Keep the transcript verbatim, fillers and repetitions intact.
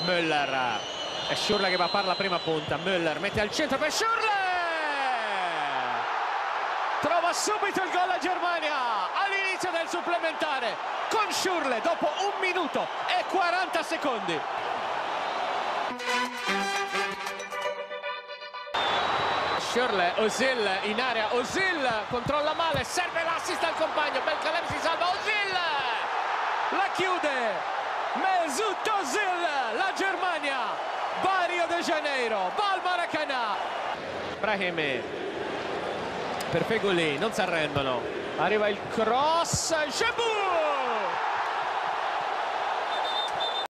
Müller, è Schürrle che va a fare la prima punta. Müller mette al centro per Schürrle, trova subito il gol la Germania all'inizio del supplementare con Schürrle dopo un minuto e quaranta secondi. Schürrle, Özil in area, Özil controlla male, serve l'assist al compagno, Belkalem si salva, Özil la chiude, Mesut Özil, la Germania va a Rio de Janeiro, va al Maracanã. Brahimi per Feghouli, non si arrendono, arriva il cross, Jebou!